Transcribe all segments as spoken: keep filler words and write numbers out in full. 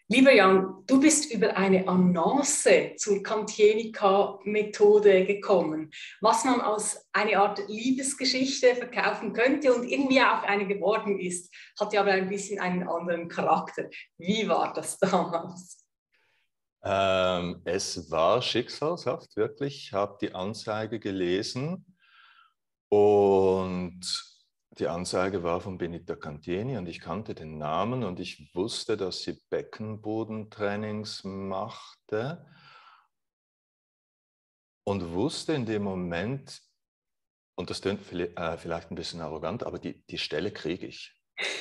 Lieber Jan, du bist über eine Annonce zur Kantjenica-Methode gekommen, was man als eine Art Liebesgeschichte verkaufen könnte und irgendwie auch eine geworden ist, hat ja aber ein bisschen einen anderen Charakter. Wie war das damals? Ähm, es war schicksalshaft, wirklich. Ich habe die Anzeige gelesen und die Anzeige war von Benita Cantieni und ich kannte den Namen und ich wusste, dass sie Beckenbodentrainings machte und wusste in dem Moment, und das klingt vielleicht ein bisschen arrogant, aber die, die Stelle kriege ich.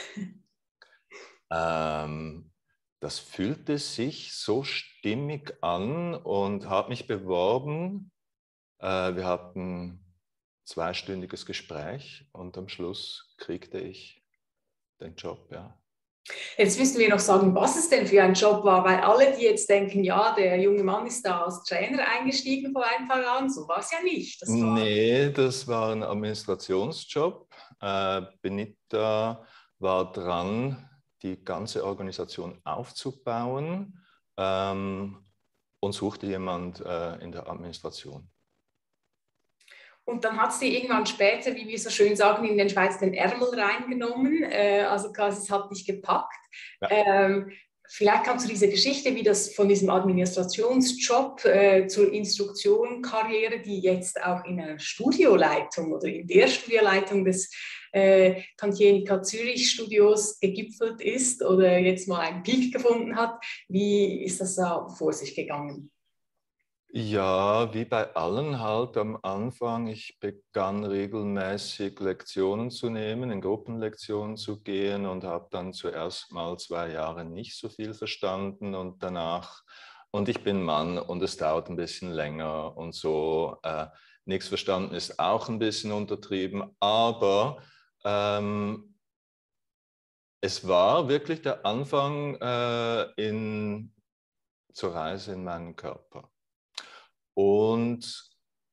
ähm, Das fühlte sich so stimmig an und habe mich beworben. Äh, wir hatten ein zweistündiges Gespräch und am Schluss kriegte ich den Job, ja. Jetzt müssen wir noch sagen, was es denn für ein Job war, weil alle, die jetzt denken, ja, der junge Mann ist da als Trainer eingestiegen vor ein paar Jahren, so war es ja nicht. Das war Nee, das war ein Administrationsjob. Äh, Benita war dran, die ganze Organisation aufzubauen ähm, und suchte jemand äh, in der Administration. Und dann hat sie irgendwann später, wie wir so schön sagen, in den Schweiz den Ärmel reingenommen. Äh, also quasi, es hat dich gepackt. Ja. Ähm, vielleicht kannst du diese Geschichte, wie das von diesem Administrationsjob äh, zur Instruktion-Karriere, die jetzt auch in einer Studioleitung oder in der Studioleitung des äh, Kantjenica Zürich Studios gegipfelt ist oder jetzt mal einen Peak gefunden hat. Wie ist das da vor sich gegangen? Ja, wie bei allen halt am Anfang. Ich begann regelmäßig Lektionen zu nehmen, in Gruppenlektionen zu gehen und habe dann zuerst mal zwei Jahre nicht so viel verstanden und danach, und ich bin Mann und es dauert ein bisschen länger und so. Äh, nichts verstanden ist auch ein bisschen untertrieben, aber ähm, es war wirklich der Anfang äh, in, zur Reise in meinen Körper. Und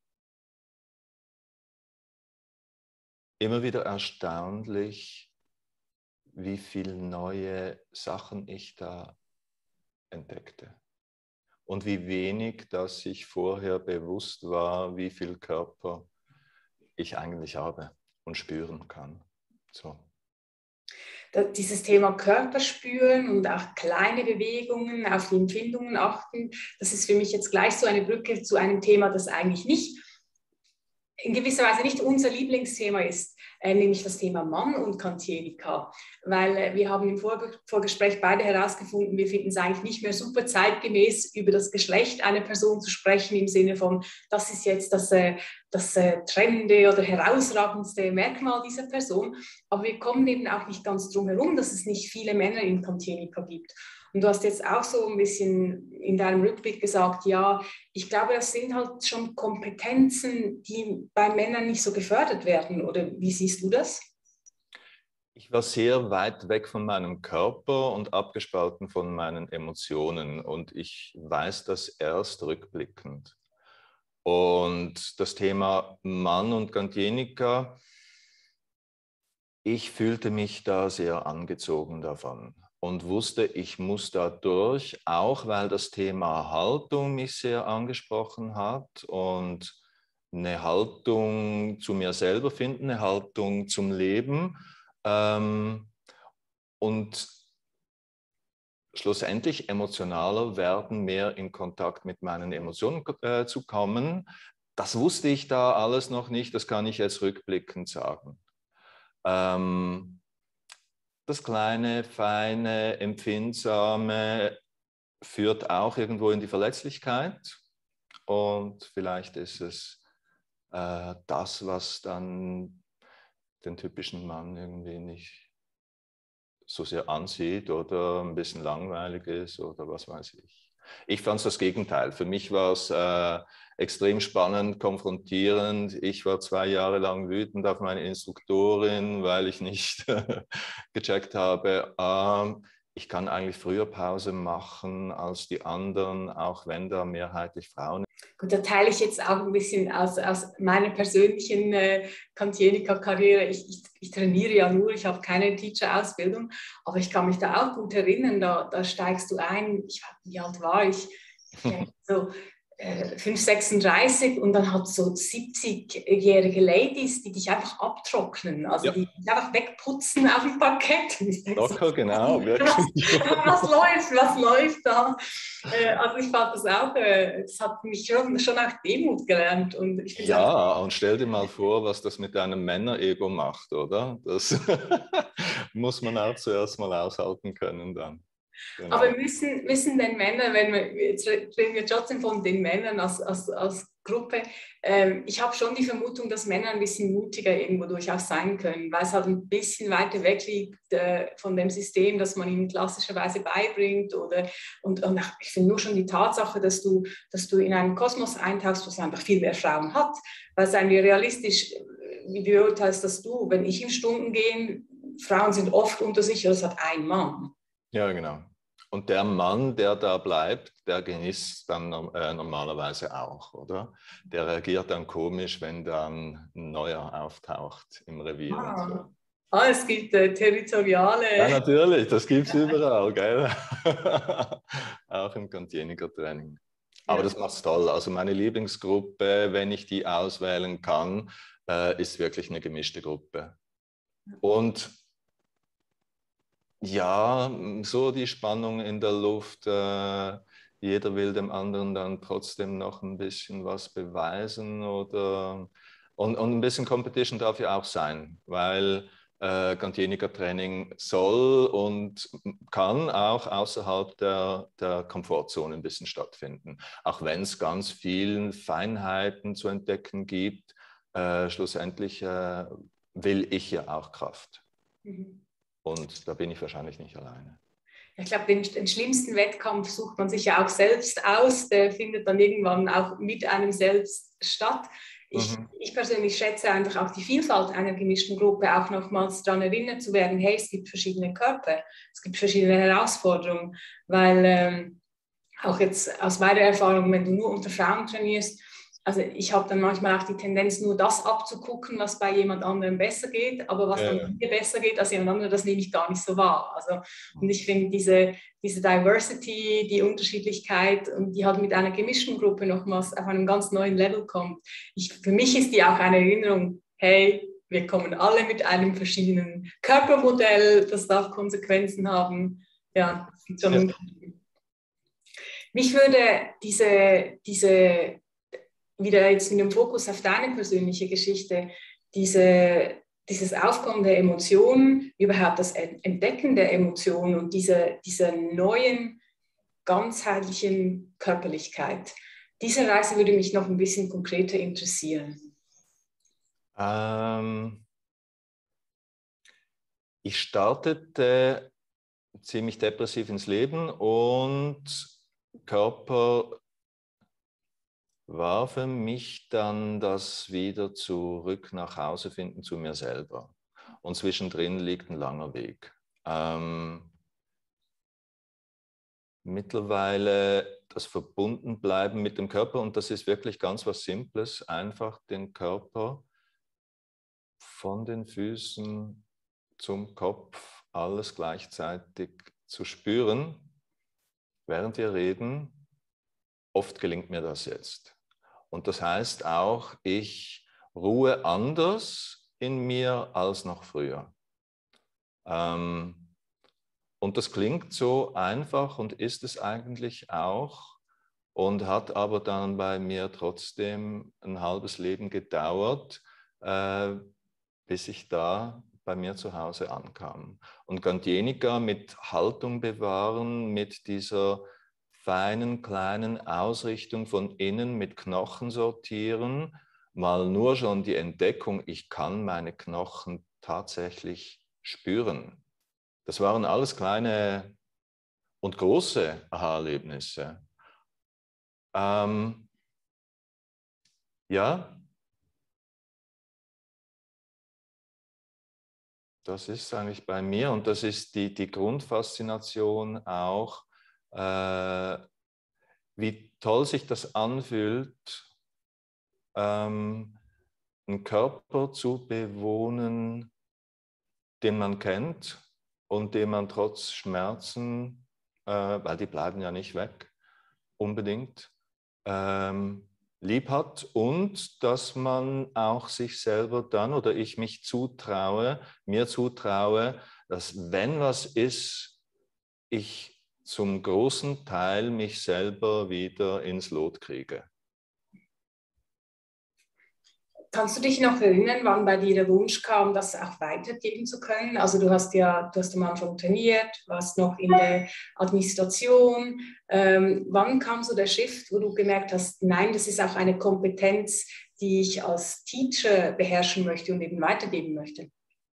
immer wieder erstaunlich, wie viele neue Sachen ich da entdeckte. Und wie wenig, dass ich vorher bewusst war, wie viel Körper ich eigentlich habe und spüren kann. So. Dieses Thema Körper spüren und auch kleine Bewegungen, auf die Empfindungen achten, das ist für mich jetzt gleich so eine Brücke zu einem Thema, das eigentlich nicht, in gewisser Weise nicht unser Lieblingsthema ist, äh, nämlich das Thema Mann und Kantjenica. Weil äh, wir haben im Vor Vorgespräch beide herausgefunden, wir finden es eigentlich nicht mehr super zeitgemäß, über das Geschlecht einer Person zu sprechen, im Sinne von, das ist jetzt das, äh, das äh, trennende oder herausragendste Merkmal dieser Person. Aber wir kommen eben auch nicht ganz drum herum, dass es nicht viele Männer in Kantjenica gibt. Und du hast jetzt auch so ein bisschen in deinem Rückblick gesagt, ja, ich glaube, das sind halt schon Kompetenzen, die bei Männern nicht so gefördert werden. Oder wie siehst du das? Ich war sehr weit weg von meinem Körper und abgespalten von meinen Emotionen. Und ich weiß das erst rückblickend. Und das Thema Mann und Kantjenica, ich fühlte mich da sehr angezogen davon und wusste, ich muss da durch, auch weil das Thema Haltung mich sehr angesprochen hat und eine Haltung zu mir selber finden, eine Haltung zum Leben. Ähm, und schlussendlich emotionaler werden, mehr in Kontakt mit meinen Emotionen äh, zu kommen. Das wusste ich da alles noch nicht, das kann ich jetzt rückblickend sagen. Ähm, das kleine, feine, empfindsame führt auch irgendwo in die Verletzlichkeit und vielleicht ist es äh, das, was dann den typischen Mann irgendwie nicht so sehr ansieht oder ein bisschen langweilig ist oder was weiß ich. Ich fand es das Gegenteil. Für mich war es äh, extrem spannend, konfrontierend. Ich war zwei Jahre lang wütend auf meine Instruktorin, weil ich nicht gecheckt habe, ähm, ich kann eigentlich früher Pause machen als die anderen, auch wenn da mehrheitlich Frauen. Gut, da teile ich jetzt auch ein bisschen aus, aus meiner persönlichen äh, Kantienica-Karriere. Ich, ich, ich trainiere ja nur, ich habe keine Teacher-Ausbildung, aber ich kann mich da auch gut erinnern, da, da steigst du ein, ich, wie alt war ich? Ich denke so äh, fünf, sechsunddreißig und dann hat so siebzigjährige Ladies, die dich einfach abtrocknen, also Ja. die dich einfach wegputzen auf dem Parkett. Und ich denke Locker, so, genau, wirklich. was, was läuft, was läuft da? Äh, also ich fand das auch, äh, das hat mich schon, schon auch Demut gelernt. Und ich finde es auch. Ja, und stell dir mal vor, was das mit deinem Männerego macht, oder? Das muss man auch zuerst mal aushalten können dann. Genau. Aber müssen, müssen denn Männer, wenn wir, jetzt reden wir trotzdem von den Männern als, als, als Gruppe, ähm, ich habe schon die Vermutung, dass Männer ein bisschen mutiger irgendwo durchaus sein können, weil es halt ein bisschen weiter weg liegt äh, von dem System, das man ihnen klassischerweise beibringt. Oder, und, und ich finde nur schon die Tatsache, dass du, dass du in einen Kosmos eintauchst, wo es einfach viel mehr Frauen hat. Weil seien wir realistisch, wie beurteilst das du? Wenn ich in Stunden gehe, Frauen sind oft unter sich, oder es hat ein Mann. Ja, genau. Und der Mann, der da bleibt, der genießt dann äh, normalerweise auch, oder? Der reagiert dann komisch, wenn dann ein neuer auftaucht im Revier Ah. und so. Ah, es gibt äh, territoriale. Ja, natürlich, das gibt es überall, gell? Auch im Kantienica-Training. Aber Ja. das macht's toll. Also meine Lieblingsgruppe, wenn ich die auswählen kann, äh, ist wirklich eine gemischte Gruppe. Und ja, so die Spannung in der Luft. Äh, jeder will dem anderen dann trotzdem noch ein bisschen was beweisen. Oder, und, und ein bisschen Competition darf ja auch sein, weil äh, Kantienica-Training soll und kann auch außerhalb der, der Komfortzone ein bisschen stattfinden. Auch wenn es ganz viele Feinheiten zu entdecken gibt, äh, schlussendlich äh, will ich ja auch Kraft. Mhm. Und da bin ich wahrscheinlich nicht alleine. Ich glaube, den, den schlimmsten Wettkampf sucht man sich ja auch selbst aus. Der findet dann irgendwann auch mit einem selbst statt. Ich, Mhm. ich persönlich schätze einfach auch die Vielfalt einer gemischten Gruppe, auch nochmals daran erinnert zu werden, hey, es gibt verschiedene Körper, es gibt verschiedene Herausforderungen, weil ähm, auch jetzt aus meiner Erfahrung, wenn du nur unter Frauen trainierst, also ich habe dann manchmal auch die Tendenz, nur das abzugucken, was bei jemand anderem besser geht, aber was Ja, dann ja. mir besser geht als jemand anderem, das nehme ich gar nicht so wahr. Also, und ich finde diese, diese Diversity, die Unterschiedlichkeit, und die halt mit einer gemischten Gruppe nochmals auf einem ganz neuen Level kommt. Ich, für mich ist die auch eine Erinnerung, hey, wir kommen alle mit einem verschiedenen Körpermodell, das darf Konsequenzen haben. Ja, das ist schon. Ja. Mich würde diese, diese, wieder jetzt mit dem Fokus auf deine persönliche Geschichte, diese, dieses Aufkommen der Emotionen, überhaupt das Entdecken der Emotionen und diese, dieser neuen, ganzheitlichen Körperlichkeit. Diese Reise würde mich noch ein bisschen konkreter interessieren. Ähm, ich startete ziemlich depressiv ins Leben und Körper war für mich dann das wieder zurück nach Hause finden zu mir selber. Und zwischendrin liegt ein langer Weg. Ähm, mittlerweile das Verbundenbleiben mit dem Körper, und das ist wirklich ganz was Simples, einfach den Körper von den Füßen zum Kopf alles gleichzeitig zu spüren, während wir reden. Oft gelingt mir das jetzt. Und das heißt auch, ich ruhe anders in mir als noch früher. Ähm, und das klingt so einfach und ist es eigentlich auch und hat aber dann bei mir trotzdem ein halbes Leben gedauert, äh, bis ich da bei mir zu Hause ankam. Und Kantienica mit Haltung bewahren, mit dieser feinen, kleinen Ausrichtung von innen, mit Knochen sortieren, mal nur schon die Entdeckung, ich kann meine Knochen tatsächlich spüren. Das waren alles kleine und große Aha-Erlebnisse. Ähm, ja, das ist eigentlich bei mir und das ist die, die Grundfaszination auch. Äh, wie toll sich das anfühlt, ähm, einen Körper zu bewohnen, den man kennt und den man trotz Schmerzen, äh, weil die bleiben ja nicht weg, unbedingt, ähm, lieb hat, und dass man auch sich selber dann, oder ich mich zutraue, mir zutraue, dass wenn was ist, ich zum großen Teil mich selber wieder ins Lot kriege. Kannst du dich noch erinnern, wann bei dir der Wunsch kam, das auch weitergeben zu können? Also du hast ja, du hast am Anfang trainiert, warst noch in der Administration. Ähm, wann kam so der Shift, wo du gemerkt hast, nein, das ist auch eine Kompetenz, die ich als Teacher beherrschen möchte und eben weitergeben möchte?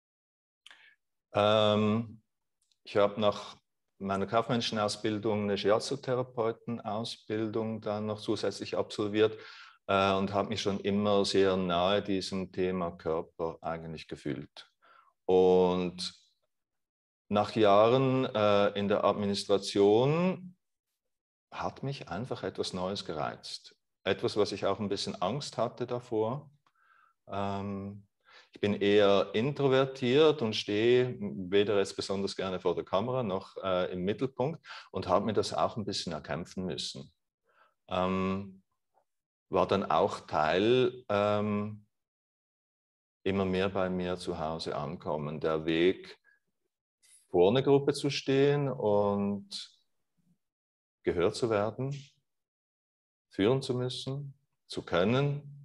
Ähm, ich habe nach meiner kaufmännischen Ausbildung eine Shiatsu-Therapeuten-Ausbildung dann noch zusätzlich absolviert äh, und habe mich schon immer sehr nahe diesem Thema Körper eigentlich gefühlt. Und nach Jahren äh, in der Administration hat mich einfach etwas Neues gereizt. Etwas, was ich auch ein bisschen Angst hatte davor. Ähm, ich bin eher introvertiert und stehe weder jetzt besonders gerne vor der Kamera noch äh, im Mittelpunkt und habe mir das auch ein bisschen erkämpfen müssen. Ähm, war dann auch Teil ähm, immer mehr bei mir zu Hause ankommen. Der Weg, vor einer Gruppe zu stehen und gehört zu werden, führen zu müssen, zu können,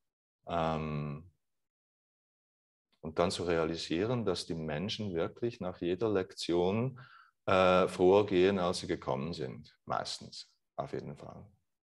ähm, und dann zu realisieren, dass die Menschen wirklich nach jeder Lektion äh, froher gehen, als sie gekommen sind. Meistens, auf jeden Fall.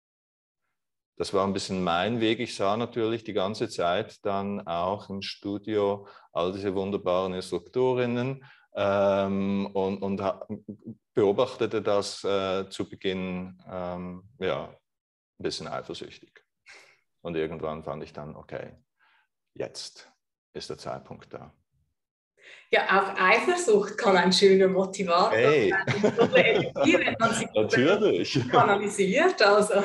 Das war ein bisschen mein Weg. Ich sah natürlich die ganze Zeit dann auch im Studio all diese wunderbaren Instruktorinnen ähm, und, und beobachtete das äh, zu Beginn ähm, ja, ein bisschen eifersüchtig. Und irgendwann fand ich dann, okay, jetzt ist der Zeitpunkt da. Ja, auch Eifersucht kann ein schöner Motivator Hey. sein. So eine Energie, wenn man sie Natürlich. kanalisiert. Also.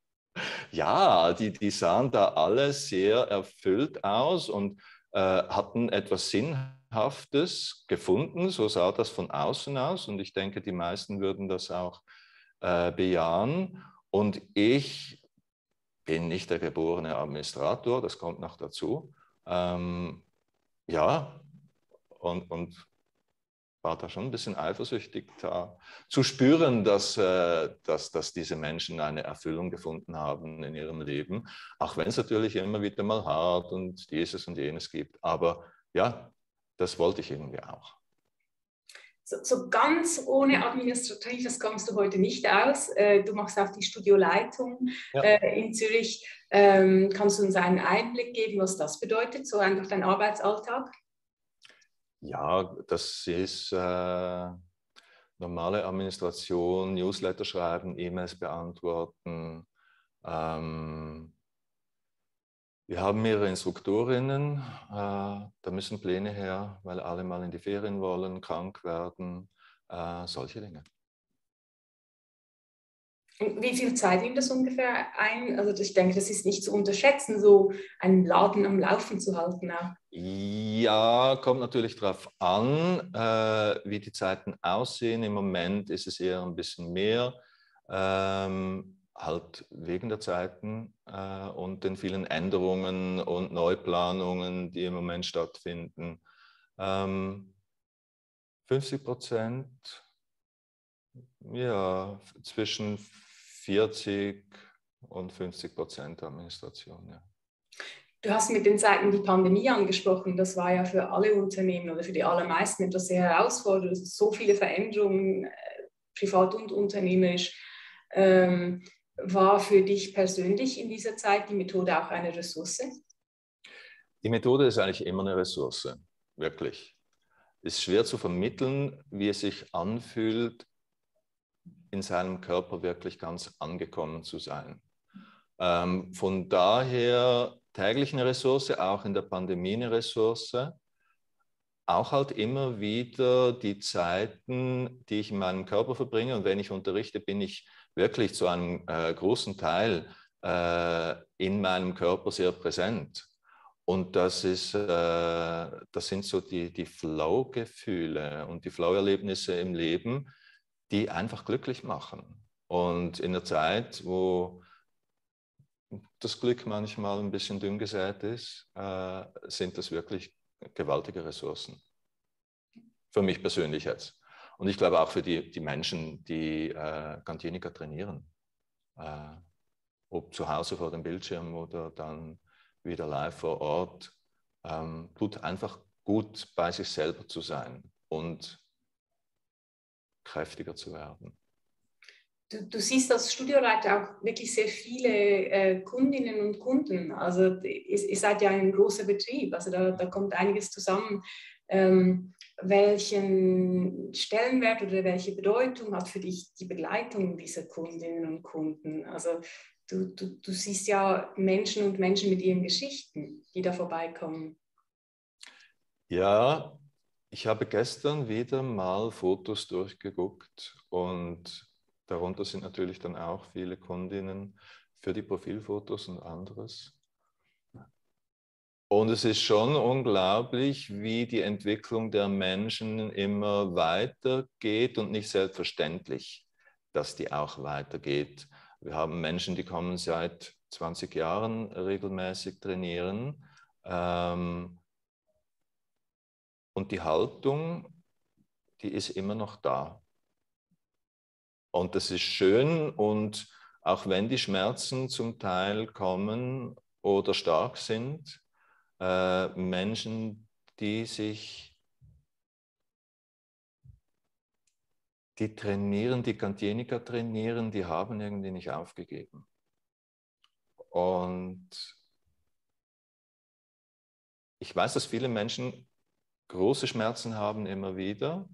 Ja, die, die sahen da alle sehr erfüllt aus und äh, hatten etwas Sinnhaftes gefunden. So sah das von außen aus. Und ich denke, die meisten würden das auch äh, bejahen. Und ich bin nicht der geborene Administrator, das kommt noch dazu. Ähm, ja, und, und war da schon ein bisschen eifersüchtig, da zu spüren, dass, äh, dass, dass diese Menschen eine Erfüllung gefunden haben in ihrem Leben, auch wenn es natürlich immer wieder mal hart und dieses und jenes gibt. Aber ja, das wollte ich irgendwie auch. So, so ganz ohne Administratives kommst du heute nicht aus. Äh, du machst auch die Studioleitung Ja. äh, in Zürich. Ähm, kannst du uns einen Einblick geben, was das bedeutet, so einfach dein Arbeitsalltag? Ja, das ist äh, normale Administration, Newsletter schreiben, E-Mails beantworten. Ähm, wir haben mehrere Instruktorinnen, äh, da müssen Pläne her, weil alle mal in die Ferien wollen, krank werden, äh, solche Dinge. Und wie viel Zeit nimmt das ungefähr ein? Also ich denke, das ist nicht zu unterschätzen, so einen Laden am Laufen zu halten. Auch. Ja, kommt natürlich darauf an, äh, wie die Zeiten aussehen. Im Moment ist es eher ein bisschen mehr, ähm, halt wegen der Zeiten äh, und den vielen Änderungen und Neuplanungen, die im Moment stattfinden. Ähm, fünfzig Prozent, ja, zwischen vierzig und fünfzig Prozent Administration, ja. Du hast mit den Zeiten die Pandemie angesprochen. Das war ja für alle Unternehmen oder für die allermeisten etwas sehr herausfordernd. So viele Veränderungen, äh, privat und unternehmerisch. Ähm, war für dich persönlich in dieser Zeit die Methode auch eine Ressource? Die Methode ist eigentlich immer eine Ressource, wirklich. Es ist schwer zu vermitteln, wie es sich anfühlt, in seinem Körper wirklich ganz angekommen zu sein. Ähm, von daher täglich eine Ressource, auch in der Pandemie eine Ressource. Auch halt immer wieder die Zeiten, die ich in meinem Körper verbringe. Und wenn ich unterrichte, bin ich wirklich zu einem äh, großen Teil äh, in meinem Körper sehr präsent. Und das, ist, äh, das sind so die, die Flow-Gefühle und die Flow-Erlebnisse im Leben, die einfach glücklich machen. Und in der Zeit, wo das Glück manchmal ein bisschen dünn gesät ist, äh, sind das wirklich gewaltige Ressourcen. Für mich persönlich jetzt. Und ich glaube auch für die, die Menschen, die äh, Gantienica trainieren. Äh, ob zu Hause vor dem Bildschirm oder dann wieder live vor Ort. Ähm, tut einfach gut, bei sich selber zu sein und kräftiger zu werden. Du, du siehst als Studioleiter auch wirklich sehr viele äh, Kundinnen und Kunden. Also ihr, ihr seid ja ein großer Betrieb, also da, da kommt einiges zusammen. Ähm, welchen Stellenwert oder welche Bedeutung hat für dich die Begleitung dieser Kundinnen und Kunden? Also du, du, du siehst ja Menschen und Menschen mit ihren Geschichten, die da vorbeikommen. Ja, ich habe gestern wieder mal Fotos durchgeguckt und darunter sind natürlich dann auch viele Kundinnen für die Profilfotos und anderes. Und es ist schon unglaublich, wie die Entwicklung der Menschen immer weitergeht und nicht selbstverständlich, dass die auch weitergeht. Wir haben Menschen, die kommen seit zwanzig Jahren regelmäßig trainieren. Ähm, und die Haltung, die ist immer noch da. Und das ist schön, und auch wenn die Schmerzen zum Teil kommen oder stark sind, äh, Menschen, die sich, die trainieren, die Gantienica trainieren, die haben irgendwie nicht aufgegeben. Und ich weiß, dass viele Menschen große Schmerzen haben immer wieder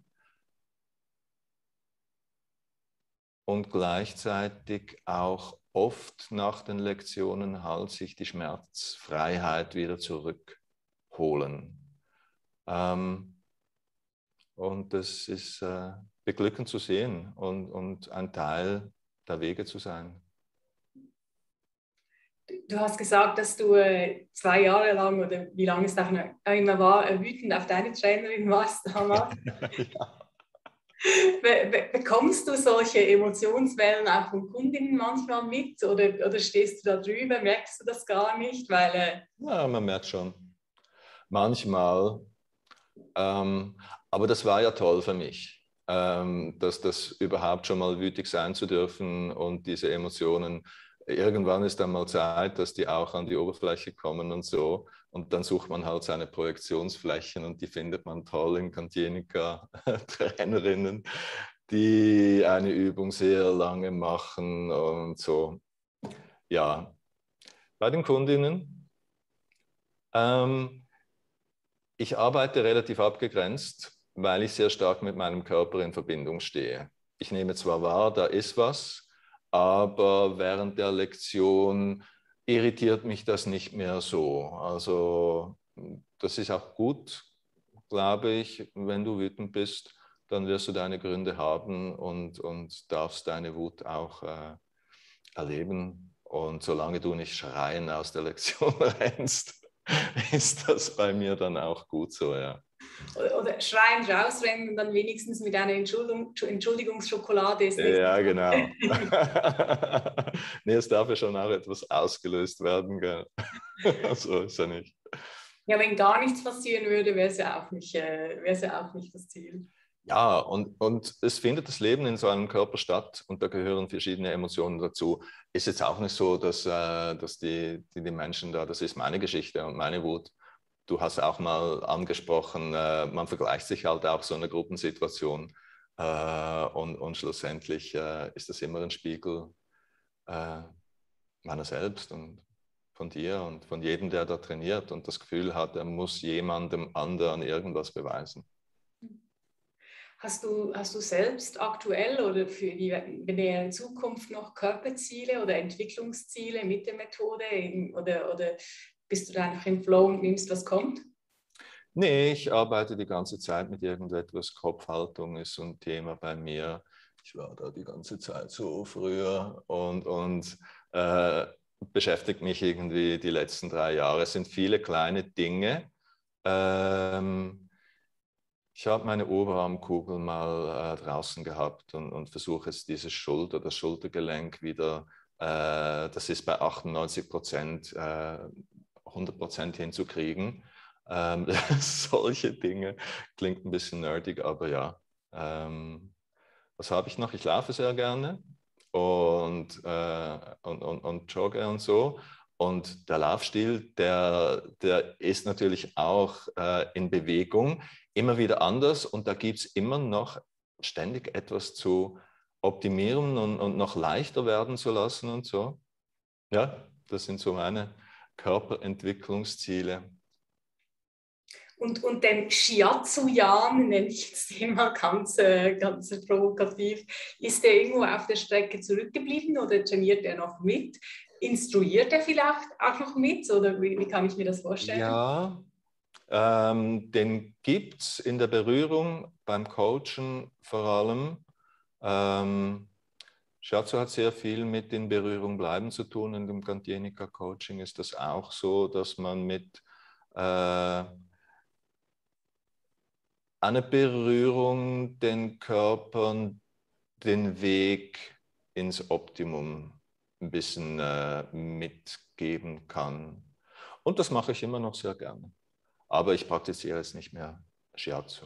und gleichzeitig auch oft nach den Lektionen halt sich die Schmerzfreiheit wieder zurückholen. Ähm, und das ist äh, beglückend zu sehen und, und ein Teil der Wege zu sein. Du hast gesagt, dass du äh, zwei Jahre lang, oder wie lange es auch immer war, äh, wütend auf deine Trainerin warst damals. Ja. Be be bekommst du solche Emotionswellen auch von Kundinnen manchmal mit, oder, oder stehst du da drüber, merkst du das gar nicht? Weil, äh Ja, man merkt schon. Manchmal. Ähm, aber das war ja toll für mich, ähm, dass das überhaupt schon mal wütig sein zu dürfen und diese Emotionen. Irgendwann ist dann mal Zeit, dass die auch an die Oberfläche kommen und so. Und dann sucht man halt seine Projektionsflächen und die findet man toll in Gantienica-Trainerinnen, die eine Übung sehr lange machen und so. Ja, bei den Kundinnen. Ähm, Ich arbeite relativ abgegrenzt, weil ich sehr stark mit meinem Körper in Verbindung stehe. Ich nehme zwar wahr, da ist was, aber während der Lektion irritiert mich das nicht mehr so. Also das ist auch gut, glaube ich. Wenn du wütend bist, dann wirst du deine Gründe haben und, und darfst deine Wut auch äh, erleben. Und solange du nicht schreien aus der Lektion rennst, ist das bei mir dann auch gut so, ja. oder, oder schreiend rausrennen und dann wenigstens mit einer Entschuldigung, Entschuldigungsschokolade ist nicht. Ja, genau. Nee, es darf ja schon auch etwas ausgelöst werden, gell? So ist ja nicht. Ja, wenn gar nichts passieren würde, wäre es ja auch nicht, äh, wäre es ja auch nicht das Ziel. Ja, und, und es findet das Leben in so einem Körper statt und da gehören verschiedene Emotionen dazu. Ist jetzt auch nicht so, dass, äh, dass die, die, die Menschen da, das ist meine Geschichte und meine Wut. Du hast auch mal angesprochen, äh, man vergleicht sich halt auch so in einer Gruppensituation äh, und, und schlussendlich äh, ist das immer ein Spiegel äh, meiner selbst und von dir und von jedem, der da trainiert und das Gefühl hat, er muss jemandem anderen irgendwas beweisen. Hast du, hast du selbst aktuell oder für die nähere Zukunft noch Körperziele oder Entwicklungsziele mit der Methode, oder, oder bist du da einfach im Flow und nimmst, was kommt? Nee, ich arbeite die ganze Zeit mit irgendetwas. Kopfhaltung ist so ein Thema bei mir. ich war da die ganze Zeit so früher und, und äh, beschäftigt mich irgendwie die letzten drei Jahre. Es sind viele kleine Dinge. Ähm, ich habe meine Oberarmkugel mal äh, draußen gehabt und, und versuche jetzt diese Schulter, das Schultergelenk wieder, äh, das ist bei achtundneunzig Prozent, äh, hundert Prozent hinzukriegen. Ähm, solche Dinge, klingt ein bisschen nerdig, aber ja. Ähm, was habe ich noch? Ich laufe sehr gerne und, äh, und, und, und jogge und so. Und der Laufstil, der, der ist natürlich auch äh, in Bewegung, immer wieder anders. Und da gibt es immer noch ständig etwas zu optimieren und, und noch leichter werden zu lassen und so. Ja, das sind so meine Körperentwicklungsziele. Und, und den Shiatsu-Jan, nenne ich jetzt den mal ganz, äh, ganz provokativ, ist der irgendwo auf der Strecke zurückgeblieben oder trainiert er noch mit? Instruiert er vielleicht auch noch mit oder wie, wie kann ich mir das vorstellen? Ja, ähm, den gibt es in der Berührung beim Coachen vor allem. Ähm, Shiatsu hat sehr viel mit in Berührung bleiben zu tun. In dem Gantienica-Coaching ist das auch so, dass man mit äh, einer Berührung den Körpern den Weg ins Optimum ein bisschen äh, mitgeben kann. Und das mache ich immer noch sehr gerne. Aber ich praktiziere jetzt nicht mehr Shiatsu.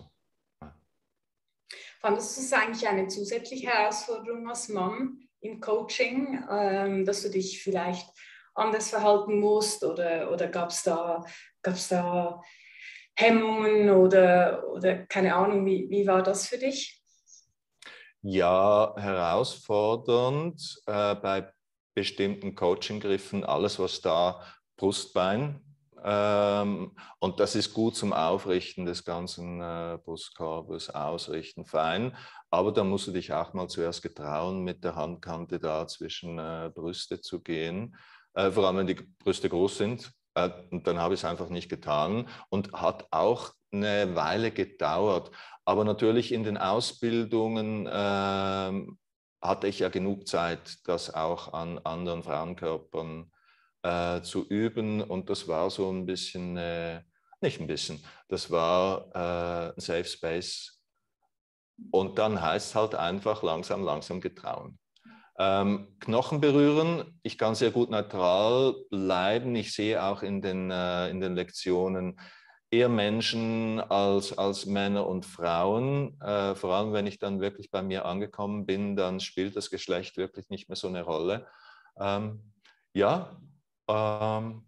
Fandest du es eigentlich eine zusätzliche Herausforderung als Mann im Coaching, ähm, dass du dich vielleicht anders verhalten musst oder, oder gab es da, gab's da Hemmungen oder, oder keine Ahnung, wie, wie war das für dich? Ja, herausfordernd äh, bei bestimmten Coaching-Griffen, alles was da Brustbein ähm, und das ist gut zum Aufrichten des ganzen äh, Brustkorbes, ausrichten, fein, aber da musst du dich auch mal zuerst getrauen, mit der Handkante da zwischen äh, Brüste zu gehen, äh, vor allem wenn die Brüste groß sind. Äh, und dann habe ich es einfach nicht getan und hat auch eine Weile gedauert. Aber natürlich in den Ausbildungen äh, hatte ich ja genug Zeit, das auch an anderen Frauenkörpern äh, zu üben. Und das war so ein bisschen, äh, nicht ein bisschen, das war äh, ein Safe Space. Und dann heißt es halt einfach langsam, langsam getrauen. Ähm, Knochen berühren, ich kann sehr gut neutral bleiben. Ich sehe auch in den, äh, in den Lektionen eher Menschen als, als Männer und Frauen. Äh, vor allem, wenn ich dann wirklich bei mir angekommen bin, dann spielt das Geschlecht wirklich nicht mehr so eine Rolle. Ähm, ja, ähm,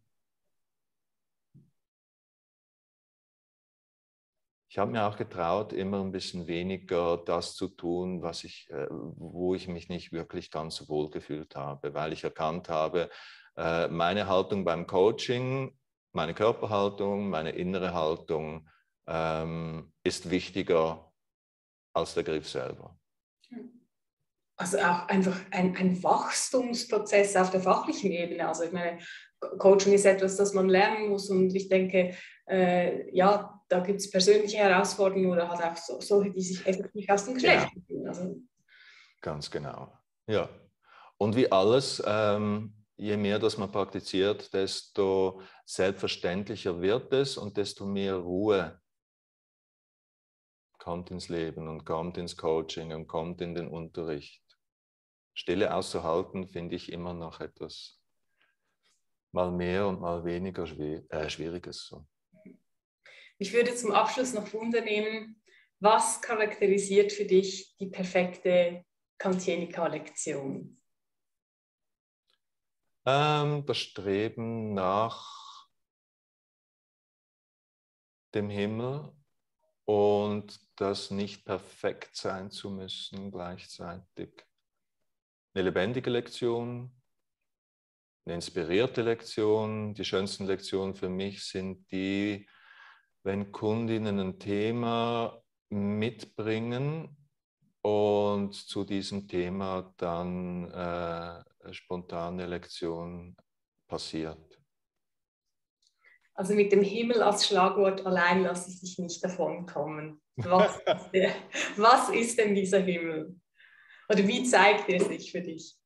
ich habe mir auch getraut, immer ein bisschen weniger das zu tun, was ich, äh, wo ich mich nicht wirklich ganz wohl gefühlt habe, weil ich erkannt habe, äh, meine Haltung beim Coaching, meine Körperhaltung, meine innere Haltung ähm, ist wichtiger als der Griff selber. Also auch einfach ein, ein Wachstumsprozess auf der fachlichen Ebene. Also ich meine, Coaching ist etwas, das man lernen muss und ich denke, äh, ja, da gibt es persönliche Herausforderungen oder halt auch so, solche, die sich effektiv aus dem Geschlecht Genau. beziehen. Also, Ganz genau. Ja. Und wie alles, ähm, je mehr das man praktiziert, desto selbstverständlicher wird es und desto mehr Ruhe kommt ins Leben und kommt ins Coaching und kommt in den Unterricht. Stille auszuhalten, finde ich immer noch etwas mal mehr und mal weniger schwer, äh, Schwieriges. So. mich würde zum Abschluss noch wundern, was charakterisiert für dich die perfekte Gantienica-Lektion? Ähm, das Streben nach dem Himmel und das nicht perfekt sein zu müssen gleichzeitig. Eine lebendige Lektion, eine inspirierte Lektion. Die schönsten Lektionen für mich sind die, wenn Kundinnen ein Thema mitbringen und zu diesem Thema dann äh, spontane Lektion passiert. Also mit dem Himmel als Schlagwort allein lasse ich dich nicht davonkommen. Was ist, der, was ist denn dieser Himmel? Oder wie zeigt er sich für dich?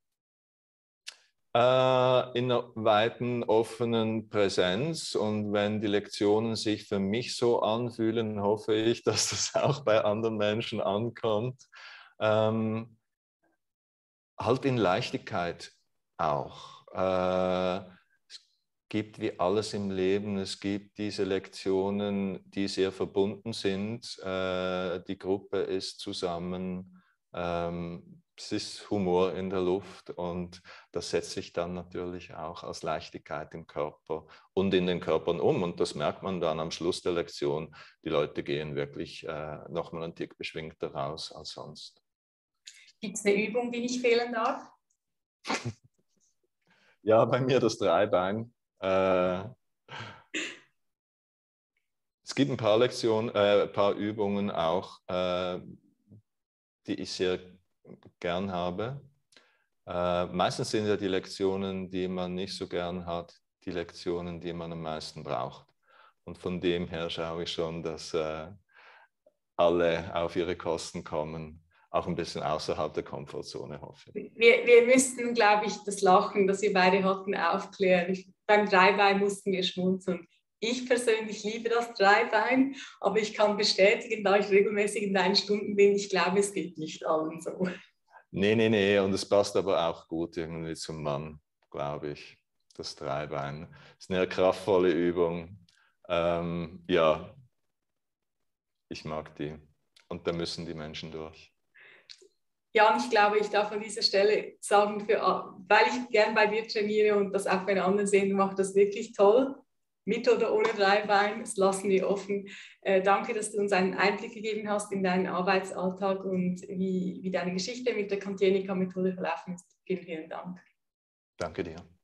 Äh, in einer weiten, offenen Präsenz. Und wenn die Lektionen sich für mich so anfühlen, hoffe ich, dass das auch bei anderen Menschen ankommt. Ähm, halt in Leichtigkeit auch. Äh, es gibt wie alles im Leben, es gibt diese Lektionen, die sehr verbunden sind. Äh, die Gruppe ist zusammen. Ähm, es ist Humor in der Luft und das setzt sich dann natürlich auch als Leichtigkeit im Körper und in den Körpern um. Und das merkt man dann am Schluss der Lektion. Die Leute gehen wirklich äh, nochmal einen Tick beschwingter raus als sonst. Gibt es eine Übung, die nicht fehlen darf? Ja, bei mir das Dreibein. Äh, es gibt ein paar Lektionen, äh, ein paar Übungen auch, äh, die ich sehr gern habe. Äh, meistens sind ja die Lektionen, die man nicht so gern hat, die Lektionen, die man am meisten braucht. Und von dem her schaue ich schon, dass äh, alle auf ihre Kosten kommen, auch ein bisschen außerhalb der Komfortzone, hoffe ich. Wir, wir müssten, glaube ich, das Lachen, das wir beide hatten, aufklären. Ich, beim Dreibein mussten wir schmunzeln. Ich persönlich liebe das Dreibein, aber ich kann bestätigen, da ich regelmäßig in deinen Stunden bin, ich glaube, es geht nicht allen so. Nee, nee, nee, und es passt aber auch gut irgendwie zum Mann, glaube ich, das Dreibein. Es ist eine kraftvolle Übung. Ähm, ja, ich mag die. Und da müssen die Menschen durch. Ja, und ich glaube, ich darf an dieser Stelle sagen, für, weil ich gern bei dir trainiere und das auch bei anderen sehen, du machst das wirklich toll. Mit oder ohne Dreibein, das lassen wir offen. Äh, danke, dass du uns einen Einblick gegeben hast in deinen Arbeitsalltag und wie, wie deine Geschichte mit der Kantianica-Methode verlaufen ist. Vielen, vielen Dank. Danke dir.